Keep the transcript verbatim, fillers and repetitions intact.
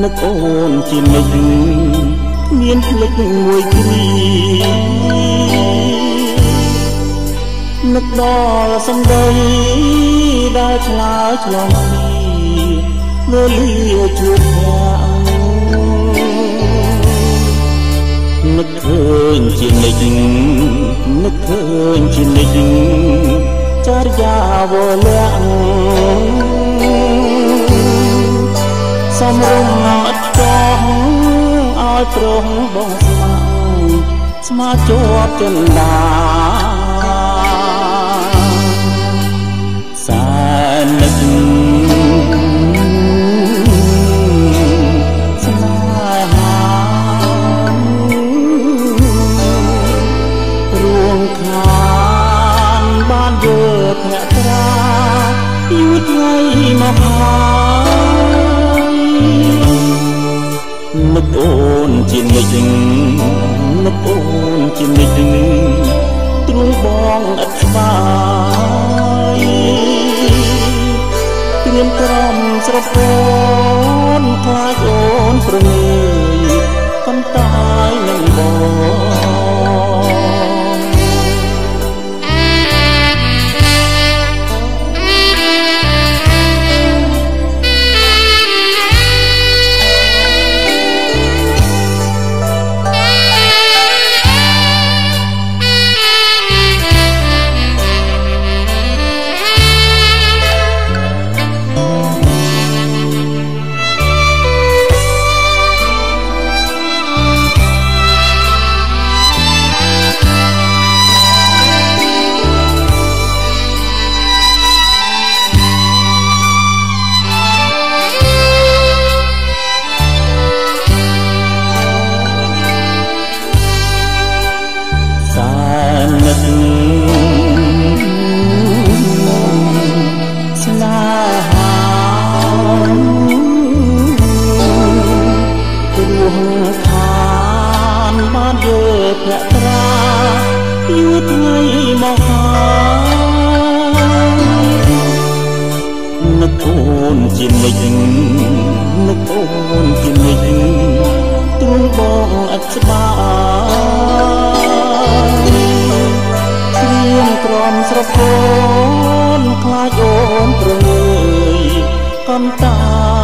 នឹកអូនជានិច្ចមានភ្លេចមួយគ្រានឹកដល់សំដីដែលឆ្លើយឆ្លងគ្នាវេលាជួបនឹកឃើញជានិច្ចនឹកឃើញជានិច្ចចរិយាវលាក់សំរុំអត់ចង់ឲ្យព្រមបងស្មាស្មាជាប់ចិនដាសានឹកស្នេហារួងខានបានយើភ្នាក់ត្រាយូរថ្ងៃមកហើយនឹកអូនជានិច្ចនឹកអូនជានិច្ចទ្រង់បងឥតស្បាយ ត្រៀមក្រំស្រពោនខ្លាចអូនប្រងើយកំតាយនឹងបងនឹកអូនជានិច្ចនឹកអូនជានិច្ចទ្រង់បងអត់ស្បាយត្រៀមក្រំស្រពោនខ្លាចអូនប្រងើយកំតា